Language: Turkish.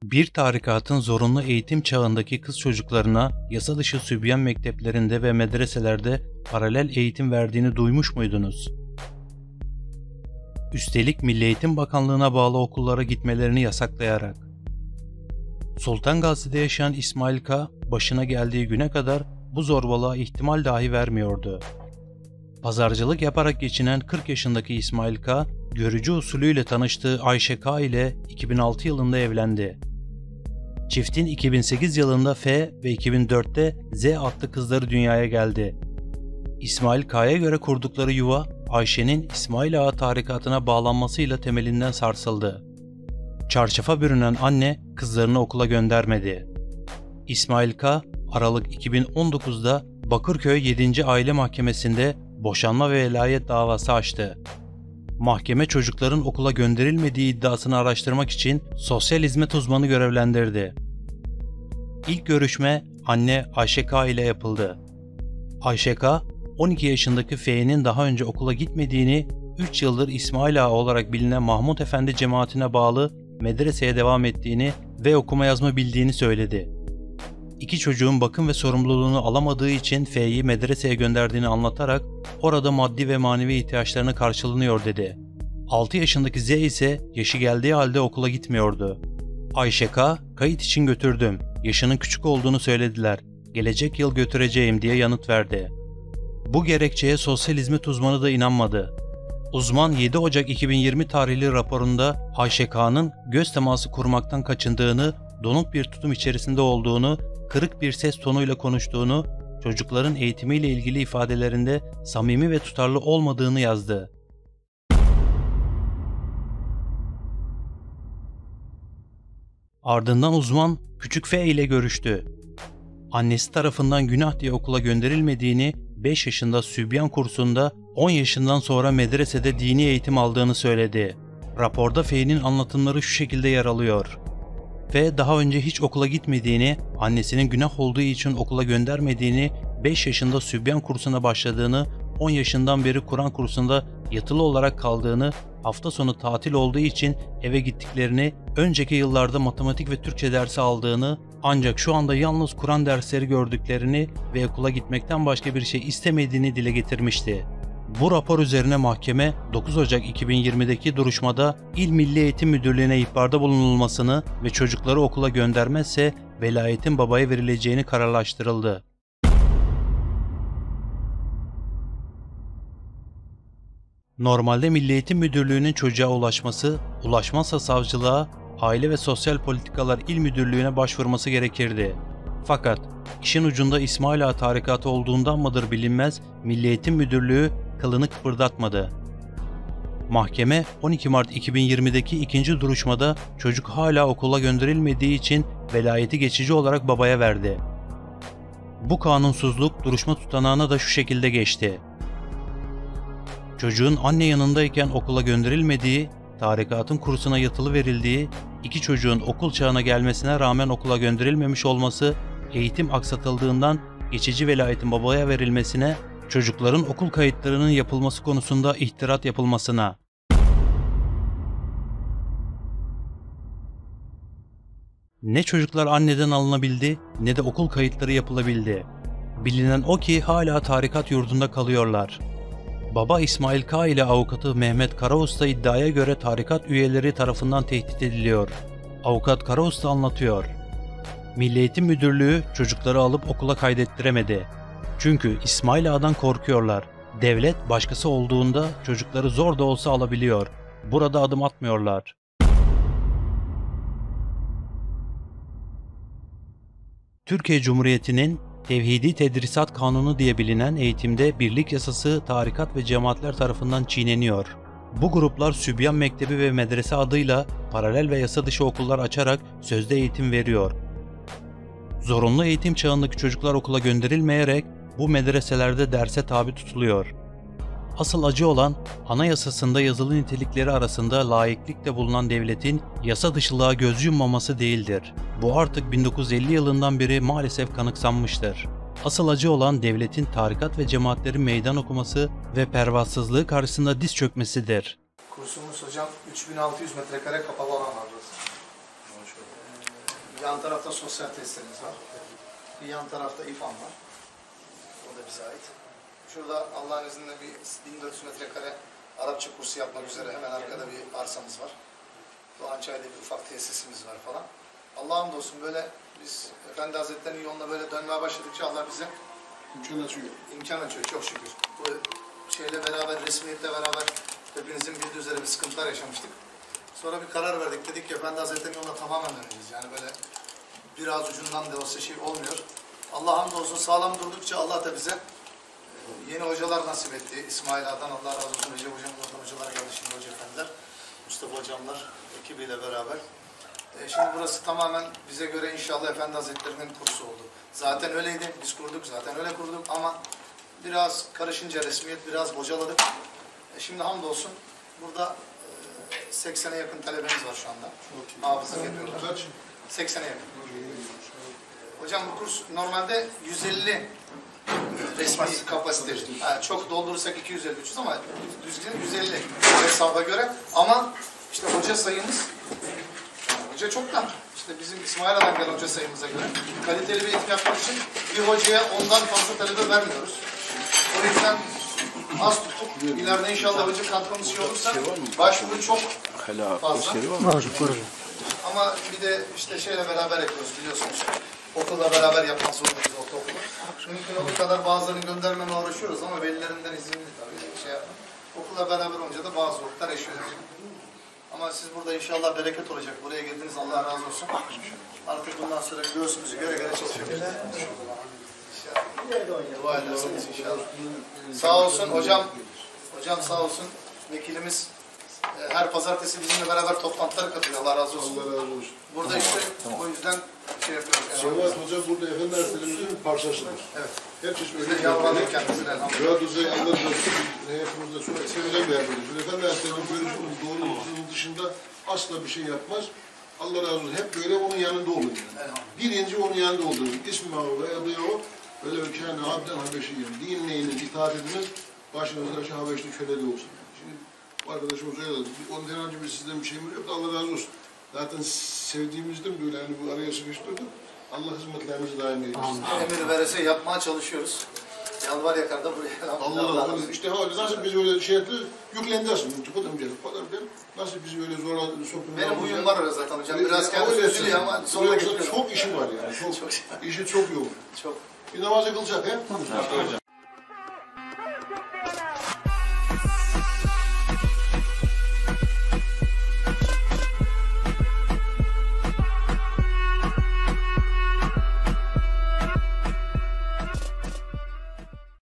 Bir tarikatın zorunlu eğitim çağındaki kız çocuklarına yasa dışı sübyan mekteplerinde ve medreselerde paralel eğitim verdiğini duymuş muydunuz? Üstelik Milli Eğitim Bakanlığı'na bağlı okullara gitmelerini yasaklayarak. Sultan Gazi'de yaşayan İsmail K. başına geldiği güne kadar bu zorbalığa ihtimal dahi vermiyordu. Pazarcılık yaparak geçinen 40 yaşındaki İsmail K. görücü usulüyle tanıştığı Ayşe K. ile 2006 yılında evlendi. Çiftin 2008 yılında F ve 2004'te Z adlı kızları dünyaya geldi. İsmail K'ya göre kurdukları yuva, Ayşe'nin İsmail Ağa tarikatına bağlanmasıyla temelinden sarsıldı. Çarşafa bürünen anne kızlarını okula göndermedi. İsmail K. Aralık 2019'da Bakırköy 7. Aile Mahkemesi'nde boşanma ve velayet davası açtı. Mahkeme çocukların okula gönderilmediği iddiasını araştırmak için sosyal hizmet uzmanı görevlendirdi. İlk görüşme anne Ayşe K. ile yapıldı. Ayşe K. 12 yaşındaki F'nin daha önce okula gitmediğini, 3 yıldır İsmail Ağa olarak bilinen Mahmut Efendi cemaatine bağlı medreseye devam ettiğini ve okuma yazma bildiğini söyledi. İki çocuğun bakım ve sorumluluğunu alamadığı için F'yi medreseye gönderdiğini anlatarak orada maddi ve manevi ihtiyaçlarını karşılanıyor dedi. 6 yaşındaki Z ise yaşı geldiği halde okula gitmiyordu. Ayşe K. kayıt için götürdüm. Yaşının küçük olduğunu söylediler. Gelecek yıl götüreceğim diye yanıt verdi. Bu gerekçeye sosyal hizmet uzmanı da inanmadı. Uzman 7 Ocak 2020 tarihli raporunda Ayşe K'nın göz teması kurmaktan kaçındığını, donuk bir tutum içerisinde olduğunu, kırık bir ses tonuyla konuştuğunu, çocukların eğitimiyle ilgili ifadelerinde samimi ve tutarlı olmadığını yazdı. Ardından uzman küçük F ile görüştü. Annesi tarafından günah diye okula gönderilmediğini, 5 yaşında sübyan kursunda, 10 yaşından sonra medresede dini eğitim aldığını söyledi. Raporda F'nin anlatımları şu şekilde yer alıyor. F daha önce hiç okula gitmediğini, annesinin günah olduğu için okula göndermediğini, 5 yaşında sübyan kursuna başladığını, 10 yaşından beri Kur'an kursunda yatılı olarak kaldığını, hafta sonu tatil olduğu için eve gittiklerini, önceki yıllarda matematik ve Türkçe dersi aldığını, ancak şu anda yalnız Kur'an dersleri gördüklerini ve okula gitmekten başka bir şey istemediğini dile getirmişti. Bu rapor üzerine mahkeme 9 Ocak 2020'deki duruşmada İl Milli Eğitim Müdürlüğü'ne ihbarda bulunulmasını ve çocukları okula göndermezse velayetin babaya verileceğini kararlaştırıldı. Normalde Milli Eğitim Müdürlüğü'nün çocuğa ulaşmazsa savcılığa, Aile ve Sosyal Politikalar İl Müdürlüğü'ne başvurması gerekirdi. Fakat işin ucunda İsmail Ağa tarikatı olduğundan mıdır bilinmez, Milli Eğitim Müdürlüğü kılını kıpırdatmadı. Mahkeme 12 Mart 2020'deki ikinci duruşmada çocuk hala okula gönderilmediği için velayeti geçici olarak babaya verdi. Bu kanunsuzluk duruşma tutanağına da şu şekilde geçti. Çocuğun anne yanındayken okula gönderilmediği, tarikatın kursuna yatılı verildiği, iki çocuğun okul çağına gelmesine rağmen okula gönderilmemiş olması, eğitim aksatıldığından geçici velayetin babaya verilmesine, çocukların okul kayıtlarının yapılması konusunda ihtirat yapılmasına. Ne çocuklar anneden alınabildi ne de okul kayıtları yapılabildi. Bilinen o ki hala tarikat yurdunda kalıyorlar. Baba İsmail K. ile avukatı Mehmet Karausta iddiaya göre tarikat üyeleri tarafından tehdit ediliyor. Avukat Karausta anlatıyor. Milli Eğitim Müdürlüğü çocukları alıp okula kaydettiremedi. Çünkü İsmail Ağa'dan korkuyorlar. Devlet başkası olduğunda çocukları zor da olsa alabiliyor. Burada adım atmıyorlar. Türkiye Cumhuriyeti'nin Tevhidi Tedrisat Kanunu diye bilinen eğitimde birlik yasası tarikat ve cemaatler tarafından çiğneniyor. Bu gruplar Sübyan Mektebi ve Medrese adıyla paralel ve yasa dışı okullar açarak sözde eğitim veriyor. Zorunlu eğitim çağındaki çocuklar okula gönderilmeyerek bu medreselerde derse tabi tutuluyor. Asıl acı olan anayasasında yazılı nitelikleri arasında laiklikte bulunan devletin yasa dışılığa göz yummaması değildir. Bu artık 1950 yılından beri maalesef kanıksanmıştır. Asıl acı olan devletin tarikat ve cemaatlerin meydan okuması ve pervasızlığı karşısında diz çökmesidir. Kursumuz hocam 3600 metrekare kapalı alan var burası. Yan tarafta sosyal testlerimiz var. Bir yan tarafta İFAM var. O da bize ait. Şurada Allah'ın izniyle bir 1400 metrekare Arapça kursu yapmak üzere hemen arkada bir arsamız var. Doğançay'da bir ufak tesisimiz var falan. Allah'a hamdolsun böyle biz Efendi Hazretleri'nin yoluna böyle dönmeye başladıkça Allah bize imkan açıyor çok şükür. Bu şeyle beraber, resmiyetle beraber hepinizin bildiği üzere bir sıkıntılar yaşamıştık. Sonra bir karar verdik. Dedik ki Efendi Hazretleri'nin yoluna tamamen döneceğiz. Yani böyle biraz ucundan da olsa şey olmuyor. Allah hamdolsun sağlam durdukça Allah da bize yeni hocalar nasip etti. İsmail Ağa'dan Allah razı olsun. Recep Hocam'ın oradan hocalar geldi şimdi Hoca Efendiler. Mustafa Hocamlar ekibiyle beraber. Şimdi burası tamamen bize göre inşallah Efendi Hazretleri'nin kursu oldu. Zaten öyleydi. Biz kurduk. Zaten öyle kurduk ama biraz karışınca resmiyet biraz bocaladık. Şimdi hamdolsun burada 80'e yakın talebemiz var şu anda. Hafızlık yapıyorlar. 80'e yakın. Hocam bu kurs normalde 150 resmi kapasite. Yani çok doldurursak 250-300 ama düzgün 150 hesaba göre. Ama işte hoca sayımız hoca çoktan. İşte bizim İsmail Ağa'dan gelen hoca sayımıza göre kaliteli bir eğitim yapmak için bir hocaya ondan fazla talebe vermiyoruz. O yüzden az tuttuk. İleride inşallah hoca katkımız şey olursa başvuru çok fazla. Ama bir de işte şeyle beraber yapıyoruz biliyorsunuz. Okulla beraber yapmak zorundayız ortaokulu. Mümkün olduğu kadar bazılarını göndermeme uğraşıyoruz ama velilerinden izinli tabii şey yapmak. Okulla beraber olunca da bazı zorluklar yaşıyoruz. Ama siz burada inşallah bereket olacak. Buraya geldiniz Allah razı olsun. Artık bundan sonra göğsümüzü göre göre çalışıyoruz. İnşallah. Dua ederseniz inşallah. Sağ olsun hocam. Hocam sağ olsun. Vekilimiz her pazartesi bizimle beraber toplantılara katılıyor. Allah razı olsun. Allah razı olsun. Burada işte o yüzden şey yapıyoruz. Sevat Hoca burada Efendi Hazretleri'nin bir parçasıdır. Evet. Herkes Biz öyle de yalvardık kendisine elhamdülillah. Murat Hoca'yı Allah razı olsun. Hepimizde sonra sevilen bir yardımcıdır. Efendi Hazretleri'nin görüşünün doğruluğunun dışında asla bir şey yapmaz. Allah razı olsun. Hep böyle onun yanında olur. Yani. Birinci onun yanında olur. İsmi ve adı o. Böyle bir kâne abden habeşiyyem. Din neyine itaat ediniz. Başınızda şu Habeşli köleli olsun. Şimdi bu arkadaşım söyledi. Onun herhangi bir sizden bir şeyim yok da Allah razı olsun. Zaten sevdiğimizden böyle hani bu araya sıkıştırdık. Allah hizmetlerimizi daim eylesin. Emir verese yapmaya çalışıyoruz. Yalvar yakarda buraya. Allah razı olsun. İşte nasıl biz öyle şey etti, yüklendi aslında. Nasıl bizi öyle zora sokun. Benim huyum var öyle zaten hocam. Biraz kendisi üzülüyor ama sonra getiriyor. Çok işi var yani. İşi çok yoğun. Çok. Bir namazı kılacak he?